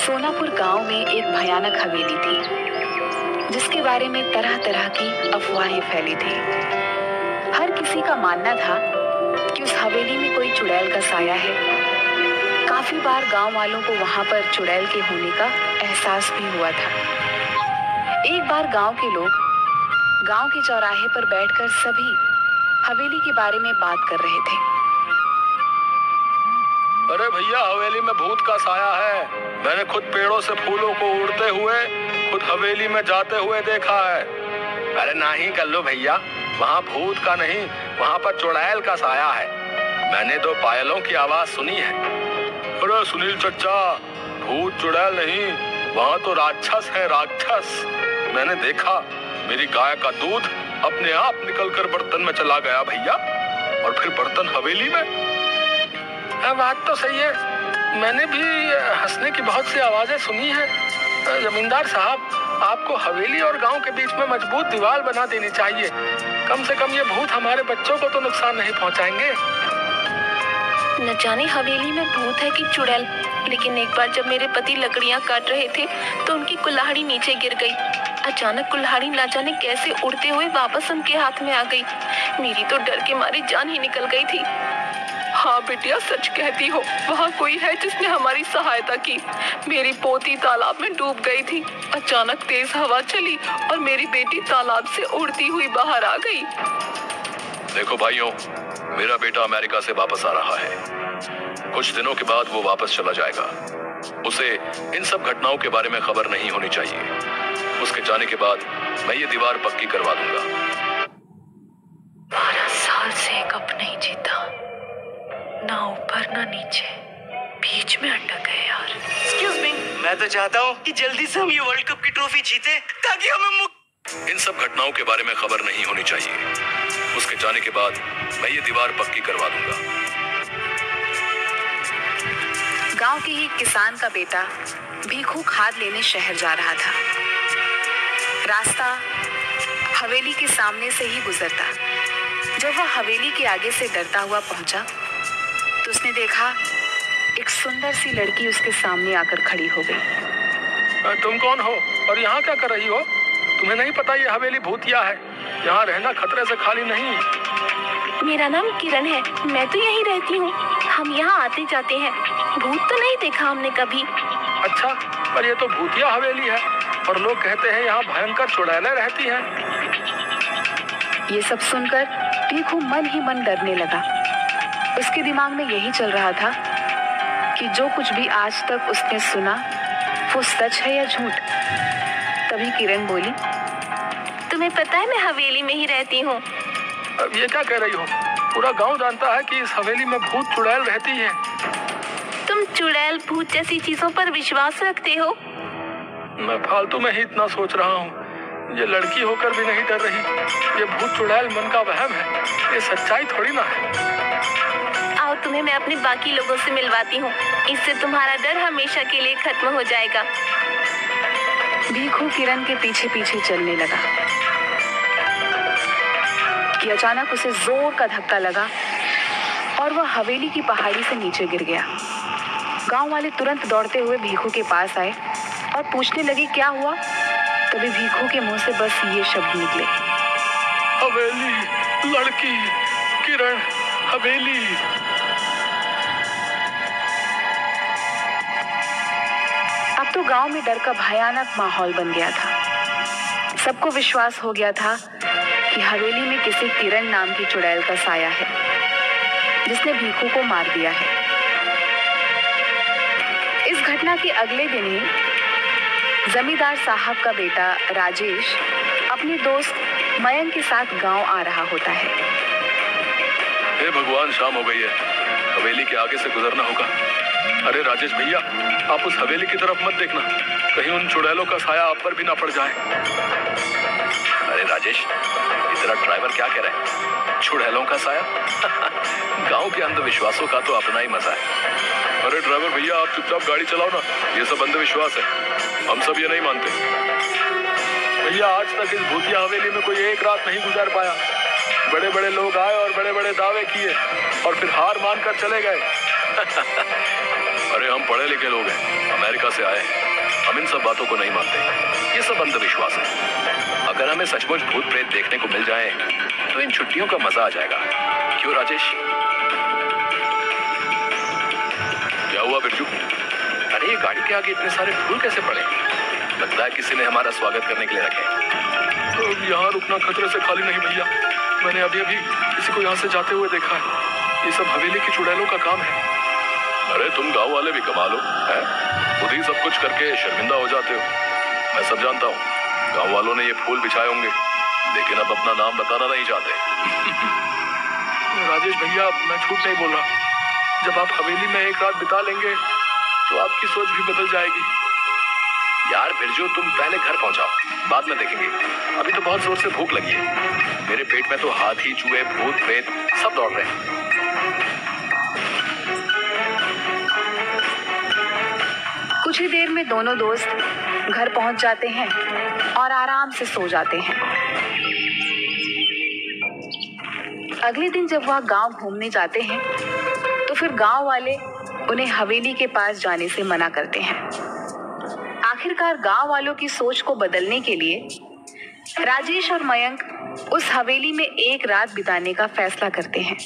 सोनापुर गांव में एक भयानक हवेली थी जिसके बारे में तरह तरह की अफवाहें फैली थी। हर किसी का मानना था कि उस हवेली में कोई चुड़ैल का साया है। काफी बार गांव वालों को वहां पर चुड़ैल के होने का एहसास भी हुआ था। एक बार गांव के लोग गांव के चौराहे पर बैठकर सभी हवेली के बारे में बात कर रहे थे। अरे भैया, हवेली में भूत का साया है। मैंने खुद पेड़ों से फूलों को उड़ते हुए खुद हवेली में जाते हुए देखा है। अरे नहीं कल्लू भैया, वहाँ भूत का नहीं, वहाँ पर चुड़ैल का साया है। मैंने तो पायलों की आवाज सुनी है। अरे सुनील चच्चा, भूत चुड़ैल नहीं, वहाँ तो राक्षस है, राक्षस। मैंने देखा, मेरी गाय का दूध अपने आप निकलकर बर्तन में चला गया भैया, और फिर बर्तन हवेली में। बात तो सही है, मैंने भी हंसने की बहुत सी आवाजें सुनी है। जमींदार साहब, आपको हवेली और गांव के बीच में मजबूत दीवार बना देनी चाहिए। कम से कम ये भूत हमारे बच्चों को तो नुकसान नहीं पहुंचाएंगे। न जाने हवेली में भूत है कि चुड़ैल, लेकिन एक बार जब मेरे पति लकड़ियां काट रहे थे तो उनकी कुल्हाड़ी नीचे गिर गई। अचानक कुल्हाड़ी न जाने कैसे उड़ते हुए वापस उनके हाथ में आ गई। मेरी तो डर के मारे जान ही निकल गई थी। हाँ बिटिया, सच कहती हो, वहाँ कोई है जिसने हमारी सहायता की। मेरी पोती तालाब में डूब गई थी। अचानक तेज हवा चली और मेरी बेटी तालाब से उड़ती हुई बाहर आ गई। देखो भाइयों, मेरा बेटा अमेरिका से वापस आ रहा है। कुछ दिनों के बाद वो वापस चला जाएगा। उसे इन सब घटनाओं के बारे में खबर नहीं होनी चाहिए। उसके जाने के बाद मैं ये दीवार पक्की करवा दूंगा। 12 साल से एक कप नहीं जीता, ना ऊपर ना नीचे, बीच में अटक गए यार। एक्सक्यूज मी, मैं तो चाहता हूँ कि जल्दी से हम ये वर्ल्ड कप की ट्रॉफी जीते ताकि हमें इन सब घटनाओं के बारे में खबर नहीं होनी चाहिए। उसके जाने के बाद मैं ये दीवार पक्की करवा दूंगा। गांव के ही किसान का बेटा भीखू खाद लेने शहर जा रहा था। रास्ता हवेली के सामने से ही गुजरता। जब वह हवेली के आगे से डरता हुआ पहुंचा तो उसने देखा एक सुंदर सी लड़की उसके सामने आकर खड़ी हो गई। तुम कौन हो और यहाँ क्या कर रही हो? तुम्हें नहीं पता ये हवेली भूतिया है, यहाँ रहना खतरे से खाली नहीं। मेरा नाम किरण है, मैं तो यहीं रहती हूँ। हम यहाँ आते जाते हैं, भूत तो नहीं देखा हमने कभी। अच्छा, पर ये तो भूतिया हवेली है और लोग कहते हैं यहाँ भयंकर चुड़ैलें रहती हैं। ये सब सुनकर भीखू मन ही मन डरने लगा। उसके दिमाग में यही चल रहा था कि जो कुछ भी आज तक उसने सुना वो सच है या झूठ। तभी किरण बोली, तुम्हें पता है मैं हवेली में ही रहती हूँ। अब ये क्या कह रही हो? पूरा गांव जानता है कि इस हवेली में भूत चुड़ैल रहती है। तुम चुड़ैल भूत जैसी चीजों पर विश्वास रखते हो? मैं फालतू में ही इतना सोच रहा हूँ। ये लड़की होकर भी नहीं डर रही। ये भूत चुड़ैल मन का वहम है, ये सच्चाई थोड़ी ना है। आओ, तुम्हें मैं अपने बाकी लोगों से मिलवाती हूँ, इससे तुम्हारा डर हमेशा के लिए खत्म हो जाएगा। भीखू किरण के पीछे पीछे चलने लगा कि अचानक उसे जोर का धक्का लगा और वह हवेली की पहाड़ी से नीचे गिर गया। गांव वाले तुरंत दौड़ते हुए भीखू के पास आए और पूछने लगे क्या हुआ। तभी भीखू के मुंह से बस ये शब्द निकले, हवेली, लड़की, किरण, हवेली। अब तो गांव में डर का भयानक माहौल बन गया था। सबको विश्वास हो गया था कि हवेली में किसी किरण नाम की चुड़ैल का साया है जिसने भीखू को मार दिया है। इस घटना के अगले दिन ही जमींदार साहब का बेटा राजेश अपने दोस्त मयंक के साथ गांव आ रहा होता है। हे भगवान, शाम हो गई है, हवेली के आगे से गुजरना होगा। अरे राजेश भैया, आप उस हवेली की तरफ मत देखना, कहीं उन चुड़ैलों का साया आप पर भी ना पड़ जाए। अरे राजेश, तेरा ड्राइवर क्या कह रहा है? चुड़ैलों का साया? गांव के अंधविश्वासों का तो अपना ही मजा है। अरे ड्राइवर भैया, आप चुपचाप गाड़ी चलाओ ना, ये सब अंधविश्वास है, हम सब ये नहीं मानते। भैया, आज तक इस भूतिया हवेली में कोई एक रात नहीं गुजार पाया। बड़े बड़े लोग आए और बड़े बड़े दावे किए और फिर हार मानकर चले गए। अरे हम पढ़े लिखे लोग हैं, अमेरिका से आए हैं, हम इन सब बातों को नहीं मानते। ये सब अंधविश्वास है। अगर हमें सचमुच भूत प्रेत देखने को मिल जाए तो इन छुट्टियों का मजा आ जाएगा। क्यों राजेश? क्या हुआ बिरजू? अरे ये गाड़ी के आगे इतने सारे फूल कैसे पड़े? लगता है किसी ने हमारा स्वागत करने के लिए रखे। तो यहाँ रुकना खतरे से खाली नहीं भैया। मैंने अभी अभी किसी को यहाँ से जाते हुए देखा है। ये सब हवेली की चुड़ैलों का काम है। अरे तुम गांव वाले भी कमाल हो, हैं? खुद ही सब कुछ करके शर्मिंदा हो जाते हो। मैं सब जानता हूँ। गांव वालों ने ये फूल बिछाए होंगे, लेकिन अब अपना नाम बताना नहीं चाहते। राजेश भैया, मैं झूठ नहीं बोल रहा। जब आप हवेली में एक रात बिता लेंगे तो आपकी सोच भी बदल जाएगी। यार बिरजू, तुम पहले घर पहुंचाओ, बाद में देखेंगे। अभी तो बहुत जोर से भूख लगी है। मेरे पेट में तो हाथी, चूहे, भूत प्रेत सब दौड़ रहे हैं। कुछ ही देर में दोनों दोस्त घर पहुंच जाते हैं और आराम से सो जाते हैं। अगले दिन जब वह गांव घूमने जाते हैं तो फिर गांव वाले उन्हें हवेली के पास जाने से मना करते हैं। आखिरकार गांव वालों की सोच को बदलने के लिए राजेश और मयंक उस हवेली में एक रात बिताने का फैसला करते हैं।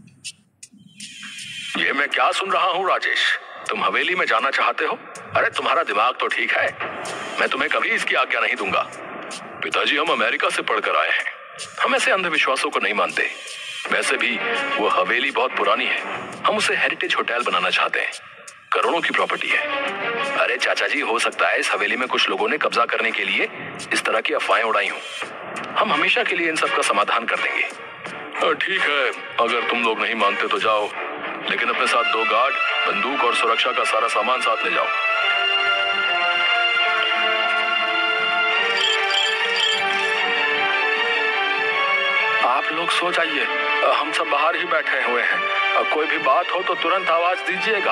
ये मैं क्या सुन रहा हूँ राजेश? तुम हवेली में जाना चाहते हो? अरे तुम्हारा दिमाग तो ठीक है। मैं तुम्हें कभी इसकी आज्ञा नहीं दूंगा। पिताजी, हम अमेरिका से पढ़कर आए हैं। हम ऐसे अंधविश्वासों को नहीं मानते। वैसे भी वो हवेली बहुत पुरानी है। हम उसे हेरिटेज होटल बनाना चाहते हैं। करोड़ों की प्रॉपर्टी है। अरे चाचा जी, हो सकता है इस हवेली में कुछ लोगों ने कब्जा करने के लिए इस तरह की अफवाहें उड़ाई हों। हम हमेशा के लिए इन सब का समाधान कर देंगे। ठीक है, अगर तुम लोग नहीं मानते तो जाओ, लेकिन अपने साथ 2 गार्ड, बंदूक और सुरक्षा का सारा सामान साथ ले जाओ। आप लोग सो जाइए, हम सब बाहर ही बैठे हुए हैं। कोई भी बात हो तो तुरंत आवाज दीजिएगा।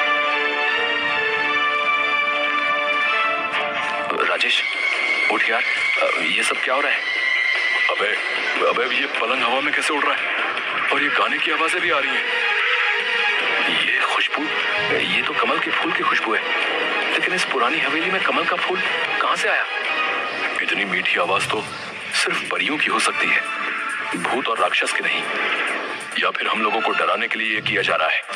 राजेश, उठ यार, ये सब क्या हो रहा है? अबे ये पलंग हवा में कैसे उड़ रहा है? और ये गाने की आवाजें भी आ रही हैं। ये खुशबू, ये तो कमल के फूल की खुशबू है। लेकिन इस पुरानी हवेली में कमल का फूल कहाँ से आया? इतनी मीठी आवाज तो सिर्फ परियों की हो सकती है, भूत और राक्षस की नहीं। या फिर हम लोगों को डराने के लिए ये किया जा रहा है।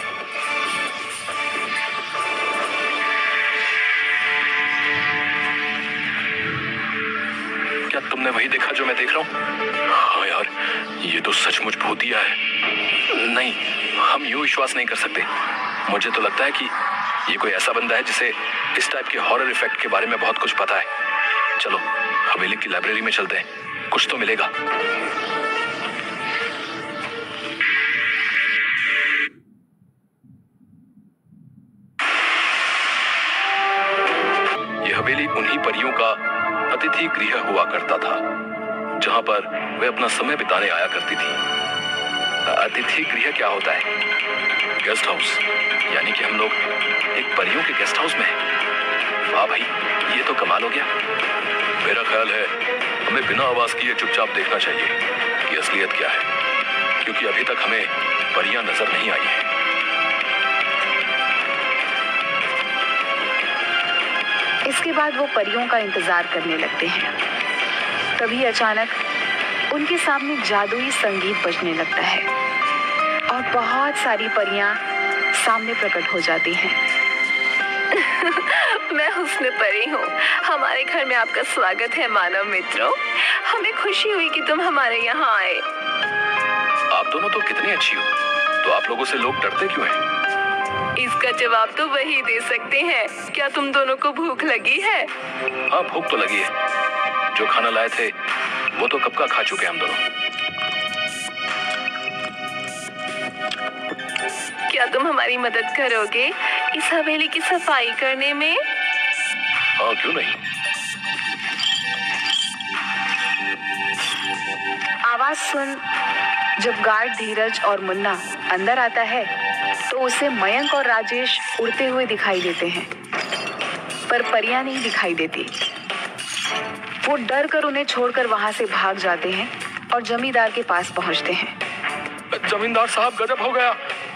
क्या तुमने वही देखा जो मैं देख रहा हूँ? हाँ यार, ये तो सचमुच भूतिया है। नहीं, हम यूं विश्वास नहीं कर सकते। मुझे तो लगता है कि ये कोई ऐसा बंदा है जिसे इस टाइप के हॉरर इफेक्ट के बारे में बहुत कुछ पता है। चलो हवेली की लाइब्रेरी में चलते हैं, कुछ तो मिलेगा। यह हवेली उन्हीं परियों का अतिथि गृह हुआ करता था, जहां पर वे अपना समय बिताने आया करती थी। अतिथि गृह क्या होता है? Guest house. यानी कि हम लोग एक परियों के गेस्ट हाउस में हैं। वाह भाई, ये तो कमाल हो गया। मेरा ख्याल है हमें बिना आवाज किए चुपचाप देखना चाहिए कि असलियत क्या है, क्योंकि अभी तक हमें परियां नजर नहीं आई हैं। इसके बाद वो परियों का इंतजार करने लगते हैं। तभी अचानक उनके सामने जादुई संगीत बजने लगता है और बहुत सारी परियां सामने प्रकट हो जाती हैं। मैं हुस्न परी हूँ। हमारे घर में आपका स्वागत है मानव मित्रों। हमें खुशी हुई कि तुम हमारे यहाँ आए। आप दोनों तो कितनी अच्छी हो, तो आप लोगों से लोग डरते क्यों हैं? इसका जवाब तो वही दे सकते हैं। क्या तुम दोनों को भूख लगी है? हाँ, भूख तो लगी है। जो खाना लाए थे वो तो कब का खा चुके हैं हम दोनों। क्या तुम हमारी मदद करोगे इस हवेली की सफाई करने में? हाँ, क्यों नहीं। आवाज सुन जब गार्ड धीरज और मुन्ना अंदर आता है तो उसे मयंक और राजेश उड़ते हुए दिखाई देते हैं, पर परियां नहीं दिखाई देती। वो डर कर उन्हें छोड़कर वहां से भाग जाते हैं और जमींदार के पास पहुंचते हैं। जमींदार साहब, गजब हो गया।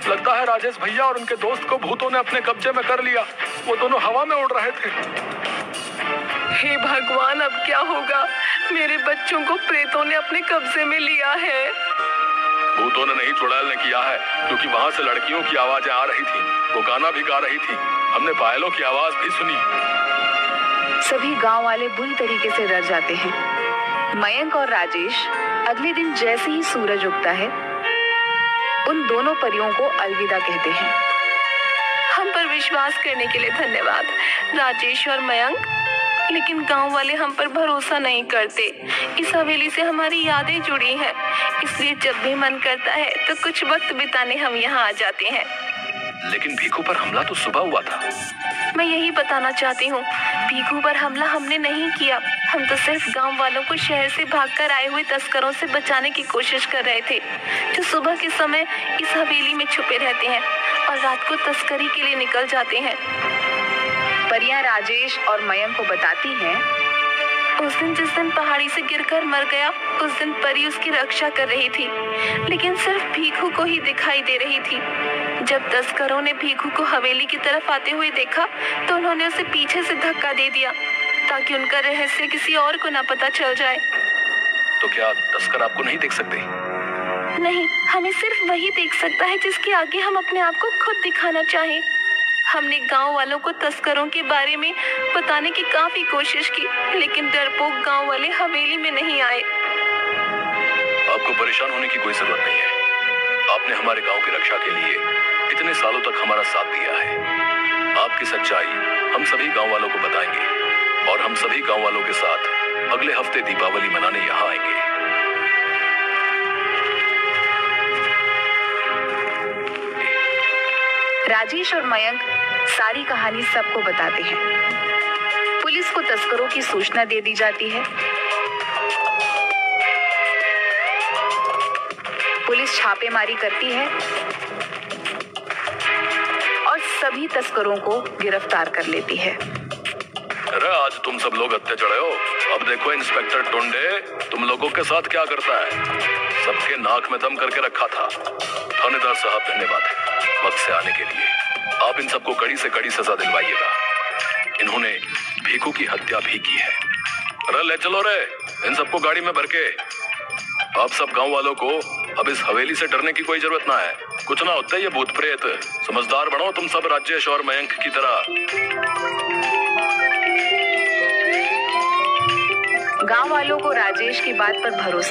लगता है राजेश भैया और उनके दोस्त को भूतों ने अपने कब्जे में कर लिया। वो दोनों हवा में उड़ रहे थे। हे भगवान, अब क्या होगा? मेरे बच्चों को प्रेतों ने अपने कब्जे में लिया है। भूतों ने नहीं, चुड़ैल ने किया है, क्योंकि वहाँ से लड़कियों की आवाजें आ रही थी। वो गाना भी गा रही थी। हमने पायलों की आवाज भी सुनी। सभी गांव वाले बुरी तरीके से डर जाते हैं। मयंक और राजेश अगले दिन जैसे ही सूरज उगता है, उन दोनों परियों को अलविदा कहते हैं। हम पर विश्वास करने के लिए धन्यवाद राजेश और मयंक, लेकिन गांव वाले हम पर भरोसा नहीं करते। इस हवेली से हमारी यादें जुड़ी हैं, इसलिए जब भी मन करता है तो कुछ वक्त बिताने हम यहाँ आ जाते हैं। लेकिन भीखू पर हमला तो सुबह हुआ था। मैं यही बताना चाहती हूँ, भीखू पर हमला हमने नहीं किया। हम तो सिर्फ गांव वालों को शहर से भागकर आए हुए तस्करों से बचाने की कोशिश कर रहे थे, जो सुबह के समय इस हवेली में छुपे रहते हैं और रात को तस्करी के लिए निकल जाते हैं। परियां राजेश और मयंक को बताती हैं, उस दिन जिस दिन पहाड़ी से गिरकर मर गया, उस दिन परी उसकी रक्षा कर रही थी, लेकिन सिर्फ भीखू को ही दिखाई दे रही थी। जब तस्करों ने भीखू को हवेली की तरफ आते हुए देखा तो उन्होंने उसे पीछे से धक्का दे दिया, ताकि उनका रहस्य किसी और को न पता चल जाए। तो क्या तस्कर आपको नहीं देख सकते? नहीं, हमें सिर्फ वही देख सकता है जिसके आगे हम अपने आप को खुद दिखाना चाहें। हमने गांव वालों को तस्करों के बारे में बताने की काफी कोशिश की, लेकिन डरपोक गांव वाले हवेली में नहीं आए। आपको परेशान होने की कोई जरूरत नहीं है। आपने हमारे गांव की रक्षा के लिए इतने सालों तक हमारा साथ दिया है। आपकी सच्चाई हम सभी गांव वालों को बताएंगे और हम सभी गांव वालों के साथ अगले हफ्ते दीपावली मनाने यहाँ आएंगे। राजेश और मयंक सारी कहानी सबको बताते हैं। पुलिस को तस्करों की सूचना दे दी जाती है। पुलिस छापेमारी करती है और सभी तस्करों को गिरफ्तार कर लेती है। अरे आज तुम सब लोग हत्थे चढ़े हो। अब देखो इंस्पेक्टर टुंडे तुम लोगों के साथ क्या करता है। सबके नाक में दम करके रखा था। थानेदार साहब धन्यवाद वक्त से आने के लिए। आप इन सबको कड़ी से कड़ी सजा दिलवाइएगा। इन्होंने भीखू की हत्या भी की है। अरे ले चलो रे इन सबको गाड़ी में भर के। आप सब गांव वालों को अब इस हवेली से डरने की कोई जरूरत ना है। कुछ ना होता है ये भूत प्रेत। समझदार बनो तुम सब राजेश और मयंक की तरह। गांव वालों को राजेश की बात पर भरोसा